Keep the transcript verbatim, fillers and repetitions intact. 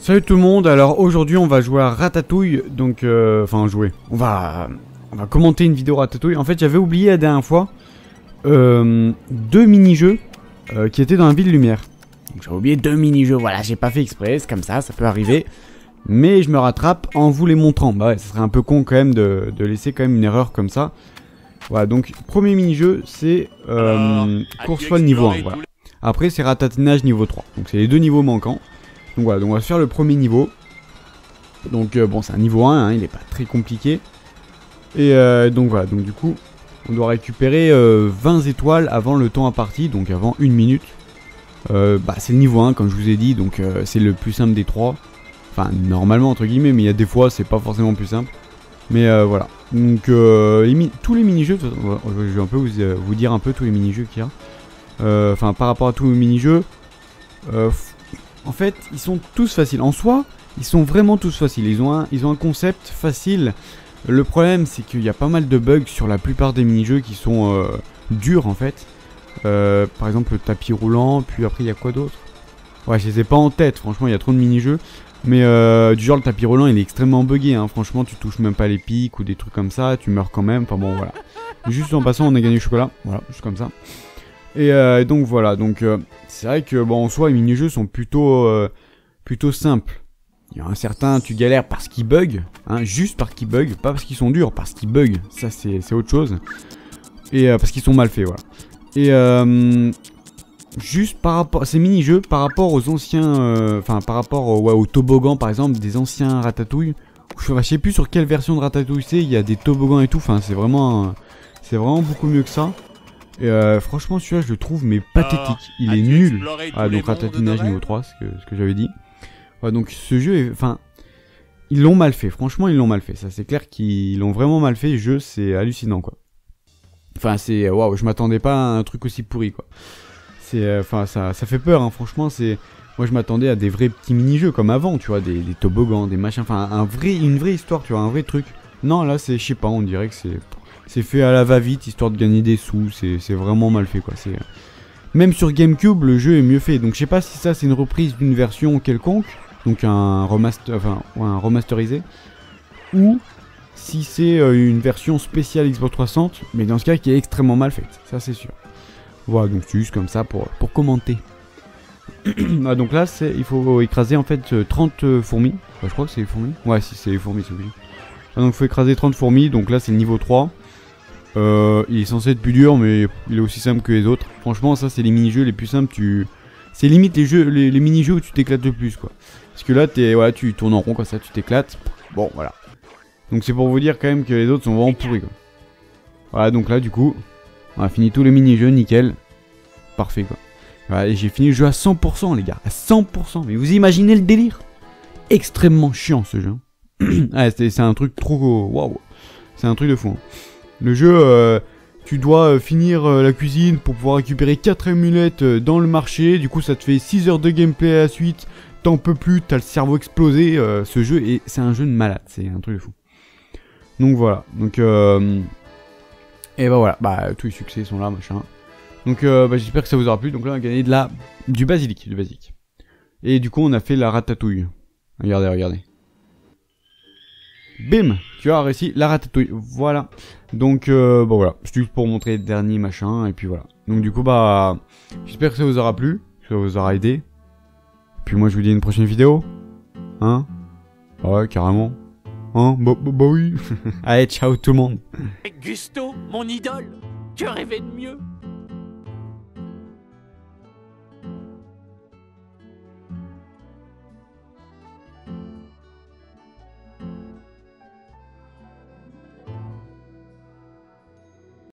Salut tout le monde, alors aujourd'hui on va jouer à Ratatouille, donc euh, enfin jouer, on va, on va commenter une vidéo Ratatouille. En fait j'avais oublié la dernière fois euh, deux mini-jeux euh, qui étaient dans la ville lumière. Donc j'ai oublié deux mini-jeux, voilà, j'ai pas fait exprès, c'est comme ça, ça peut arriver. Mais je me rattrape en vous les montrant, bah ouais, ça serait un peu con quand même de, de laisser quand même une erreur comme ça. Voilà, donc premier mini-jeu c'est euh, course folle niveau un, voilà. Après c'est ratatinage niveau trois, donc c'est les deux niveaux manquants. Donc voilà, donc on va se faire le premier niveau. Donc euh, bon, c'est un niveau un, hein, il est pas très compliqué. Et euh, donc voilà, donc du coup, on doit récupérer euh, vingt étoiles avant le temps imparti, donc avant une minute. Euh, bah c'est le niveau un, comme je vous ai dit, donc euh, c'est le plus simple des trois. Enfin, normalement, entre guillemets, mais il y a des fois, c'est pas forcément plus simple. Mais euh, voilà, donc euh, les tous les mini-jeux, je vais un peu vous, euh, vous dire un peu tous les mini-jeux qu'il y a. Euh, Enfin, par rapport à tous les mini-jeux, euh, en fait, ils sont tous faciles. En soi, ils sont vraiment tous faciles. Ils ont un, ils ont un concept facile. Le problème, c'est qu'il y a pas mal de bugs sur la plupart des mini-jeux qui sont euh, durs, en fait. Euh, par exemple, le tapis roulant. Puis après, il y a quoi d'autre? Ouais, je les ai pas en tête. Franchement, il y a trop de mini-jeux. Mais euh, du genre, le tapis roulant, il est extrêmement buggé. Hein. Franchement, tu touches même pas les pics ou des trucs comme ça. Tu meurs quand même. Enfin bon, voilà. Juste en passant, on a gagné le chocolat. Voilà, juste comme ça. Et euh, donc voilà, donc euh, c'est vrai que bon en soi les mini-jeux sont plutôt euh, plutôt simples. Il y a un certain, tu galères parce qu'ils bug, hein, juste parce qu'ils bug, pas parce qu'ils sont durs, parce qu'ils bug, ça c'est autre chose. Et euh, parce qu'ils sont mal faits, voilà. Et euh, juste par rapport à ces mini-jeux, par rapport aux anciens, enfin euh, par rapport au, ouais, au toboggan par exemple, des anciens Ratatouille, je, je sais plus sur quelle version de Ratatouille c'est, il y a des toboggans et tout, enfin c'est vraiment, c'est vraiment beaucoup mieux que ça. Et euh, franchement celui-là je le trouve mais pathétique, il est nul. Ah donc ratatinage niveau trois, ce que, ce que j'avais dit. Ouais, donc ce jeu est, enfin, ils l'ont mal fait, franchement ils l'ont mal fait, ça c'est clair qu'ils l'ont vraiment mal fait, le jeu c'est hallucinant quoi. Enfin c'est, waouh, je m'attendais pas à un truc aussi pourri quoi. C'est, enfin euh, ça, ça fait peur hein, franchement c'est, moi je m'attendais à des vrais petits mini-jeux comme avant, tu vois, des, des toboggans, des machins, enfin un vrai, une vraie histoire, tu vois, un vrai truc. Non là c'est, je sais pas, on dirait que c'est... C'est fait à la va-vite, histoire de gagner des sous, c'est vraiment mal fait quoi. Même sur GameCube, le jeu est mieux fait. Donc je sais pas si ça c'est une reprise d'une version quelconque, donc un, remaster, enfin, un remasterisé, ou si c'est euh, une version spéciale Xbox trois cents, mais dans ce cas qui est extrêmement mal faite, ça c'est sûr. Voilà, donc c'est juste comme ça pour, pour commenter. Ah, donc là, il faut écraser en fait trente fourmis. Enfin, je crois que c'est les fourmis. Ouais, si c'est les fourmis, c'est obligé. Ah, donc il faut écraser trente fourmis, donc là c'est le niveau trois. Euh, il est censé être plus dur, mais il est aussi simple que les autres. Franchement, ça, c'est les mini-jeux les plus simples. Tu... C'est limite les jeux, les, les mini-jeux où tu t'éclates le plus, quoi. Parce que là, es, voilà, tu tournes en rond comme ça, tu t'éclates. Bon, voilà. Donc c'est pour vous dire quand même que les autres sont vraiment pourris, quoi. Voilà, donc là, du coup, on a fini tous les mini-jeux, nickel. Parfait, quoi. Voilà, et j'ai fini le jeu à cent pour cent, les gars. À cent pour cent. Mais vous imaginez le délire? Extrêmement chiant, ce jeu. Ah, c'est un truc trop... Waouh. C'est un truc de fou, hein. Le jeu, euh, tu dois euh, finir euh, la cuisine pour pouvoir récupérer quatre amulettes euh, dans le marché. Du coup, ça te fait six heures de gameplay à la suite. T'en peux plus, t'as le cerveau explosé. Euh, ce jeu, et c'est un jeu de malade, c'est un truc de fou. Donc voilà, donc euh, et bah voilà, bah tous les succès sont là, machin. Donc euh, bah, j'espère que ça vous aura plu. Donc là, on a gagné de la du basilic, du basique. Et du coup, on a fait la ratatouille. Regardez, regardez. Bim, tu as réussi la ratatouille, voilà. Donc euh, bon voilà, c'est juste pour montrer le dernier machin, et puis voilà. Donc du coup bah, j'espère que ça vous aura plu, que ça vous aura aidé. Puis moi je vous dis à une prochaine vidéo. Hein? Ouais, carrément. Hein? Bah, bah, bah oui. Allez, ciao tout le monde. Gusto, mon idole, que rêver de mieux?